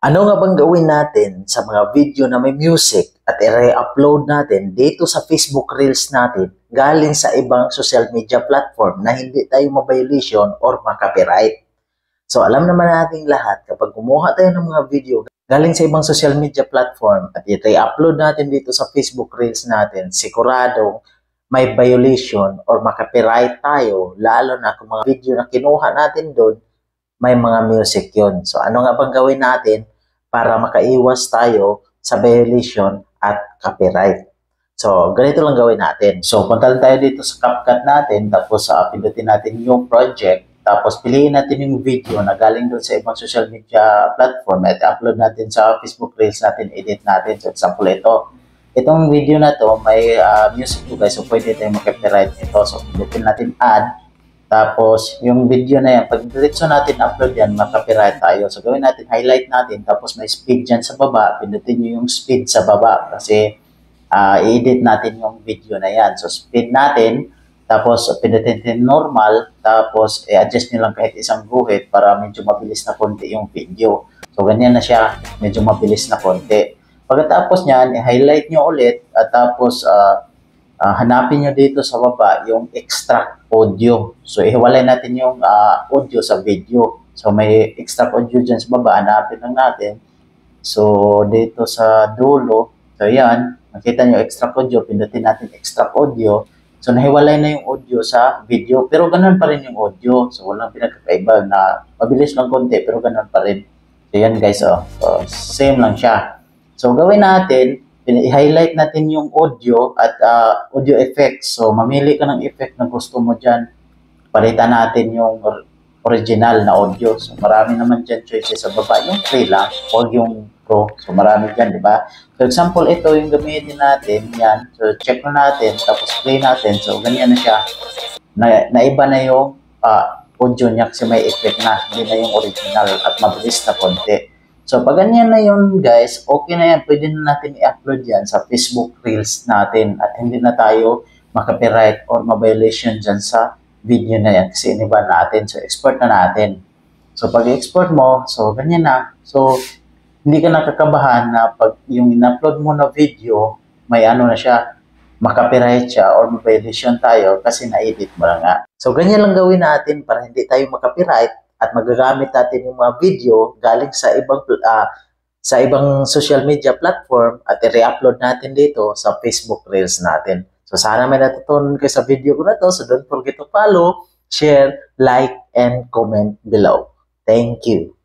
Ano nga bang gawin natin sa mga video na may music at i-re-upload natin dito sa Facebook Reels natin galing sa ibang social media platform na hindi tayo ma-violation or ma-copyright? So alam naman nating lahat kapag kumuha tayo ng mga video galing sa ibang social media platform at i-re-upload natin dito sa Facebook Reels natin, siguradong may violation or ma-copyright tayo, lalo na kung mga video na kinuha natin doon may mga music yun. So ano nga bang gawin natin para makaiwas tayo sa violation at copyright? So ganito lang gawin natin. So punta lang tayo dito sa CapCut natin, tapos pindutin natin yung project, tapos piliin natin yung video na galing doon sa ibang social media platform at upload natin sa Facebook Reels natin, edit natin. So example itong video na to may music to guys, so pwede tayong mag-copyright nito. So pindutin natin add. Tapos, yung video na yan, pag diretso natin upload yan, makapiright tayo. So, gawin natin, highlight natin, tapos may speed dyan sa baba. Pindutin nyo yung speed sa baba kasi i-edit natin yung video na yan. So, speed natin, tapos pindutin natin normal, tapos i-adjust nyo lang kahit isang guhit para medyo mabilis na konti yung video. So, ganyan na siya, medyo mabilis na konti. Pagkatapos nyan, i-highlight nyo ulit, at tapos hanapin nyo dito sa baba yung extract audio. So, ihiwalay natin yung audio sa video. So, may extract audio dyan sa baba. Hanapin lang natin. So, dito sa dulo. So, yan. Nakita nyo extract audio. Pindutin natin extract audio. So, nahiwalay na yung audio sa video. Pero ganun pa rin yung audio. So, walang pinagkakaiba na mabilis lang konti. Pero ganun pa rin. So, yan guys. So, same lang siya. So, gawin natin, i-highlight natin yung audio at audio effects. So, mamili ka ng effect na gusto mo dyan. Palitan natin yung original na audio. So, marami naman dyan choices sa baba. Yung free lang, o yung pro. So, marami dyan, di ba? For example, ito yung gamitin natin. Yan. So, check na natin. Tapos, play natin. So, ganyan na siya. Naiba na yung audio niya kasi may effect na. Hindi na yung original at mabilis na konti. So, pag ganyan na yun, guys, okay na yan. Pwede na natin i-upload yan sa Facebook Reels natin at hindi na tayo makapiright or ma-violation dyan sa video na yan kasi iniba natin. So, export na natin. So, pag i-export mo, so, ganyan na. So, hindi ka nakakabahan na pag yung in-upload mo na video, may ano na siya, makapiright siya or ma-violation tayo kasi na-edit mo na nga. So, ganyan lang gawin natin para hindi tayo makapiright at magagamit natin yung mga video galing sa ibang social media platform at i-re-upload natin dito sa Facebook Reels natin. So sana may natutunan kayo sa video ko na to. So don't forget to follow, share, like, and comment below. Thank you.